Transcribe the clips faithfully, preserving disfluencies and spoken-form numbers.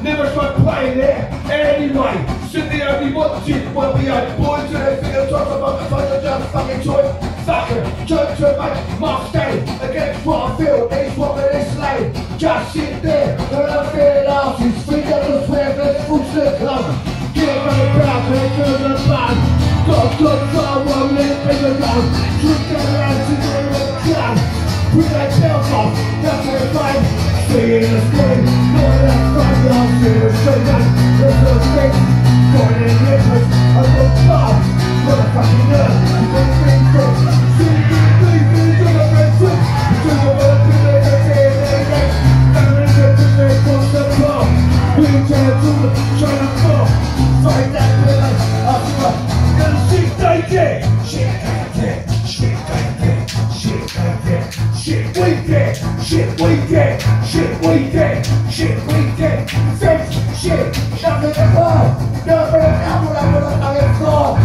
never tried playing it anyway. Simply only watching when we had boys and everything and talk about the fun of just fucking toy. Fucker, jump to make my stay against what I feel, it's what it is late. Just sit there, and I'm feeling arses, feet up the square, let's push the club. Get on the ground, and do the band. Got a good fire, one minute, bigger round. Drink that around to the clown. Put that tail off, that's what it's like. See in the screen, not that fun, I'm seeing the straight down. There's no thing, going in the entrance, I'm the bar. What a fucking nerd, I'm going to be good. See the thing, things on the red tip. You took a little bit of the day and then again. Down in the thing, they cross the bar. We trying to do the, trying to fall. Fight that pillar, up the and shit like that. Shit like that, shit like that, shit like that. Shit we get, shit we get, shit we get, shit we get. Fix shit, nothing at all. Nothing at all, I will not get floor.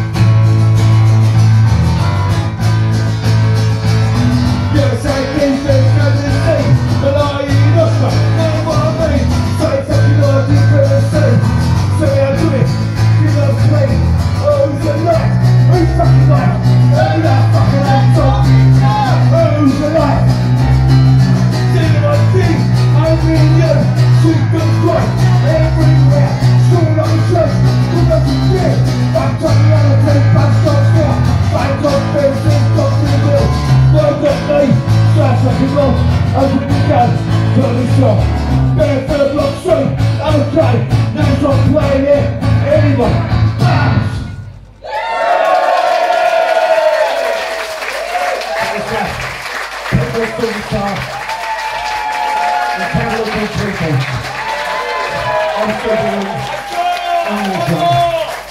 Yes, I think there's nothing to say, but I ain't nothing, ain't what I mean. Say fucking all the different things. Say I do it, give us play. Oh, the light, who's fucking light? Oh, that fucking laptop. Who's the light? Think of my thing, I mean you. Sweet good right, everywhere. School like a church, look up the fear. Back on the other day, back on fear. Back on fear, think of the will. Work at me, slash like a roll. Open the gun, got the shot. Better for the block soon, okay. Now stop playing it, anyway. Bounce! People still guitar. The camera will be people. I'm still doing it. I'm all done.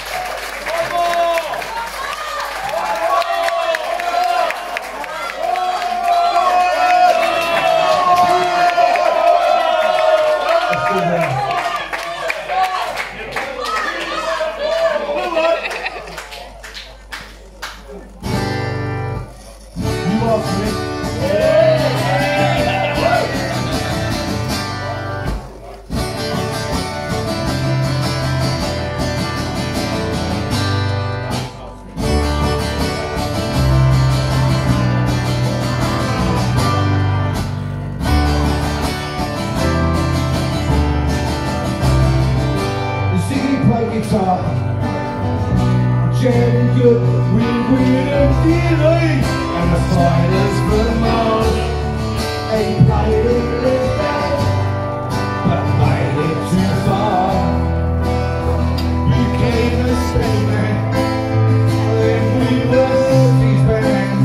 Guitar, jamming good, we win and feeling, and the fighters for Mars. Ain't played it this bad, but made it too far. Became a statement when we were his band.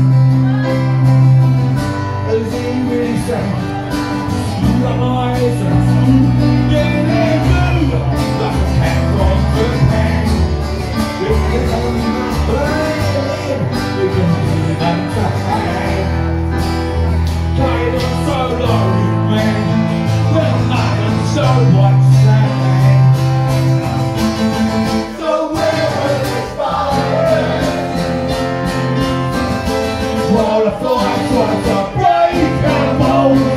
As he really sang, you got my eyes and getting it blue like a cat from the pan. You can only not blame, you can leave them to hang. Tired of so lonely, man. Well, I am so what's saying. So where will this fire? While the fly tries to break our bones,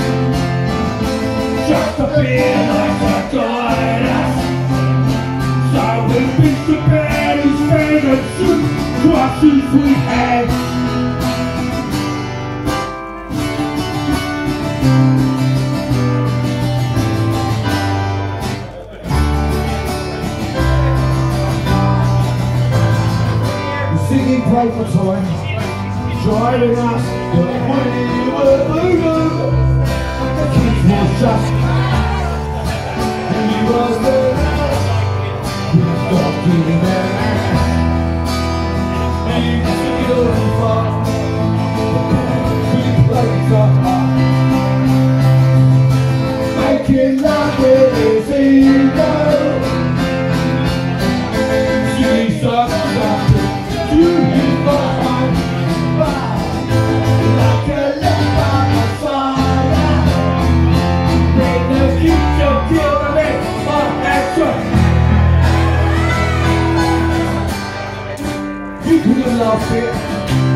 just to be like a guide us. So we'll be prepared as favourite suit crosses we had. Singing playful time, driving us, but when you were voodoo, the kids was just, and you was the last, we stopped giving their ass. And you just took it all too far, we played up, making love with his ego. She sucks up. You hit behind, like a lamp on a fire. Make the future deal with it, my action. You couldn't love it.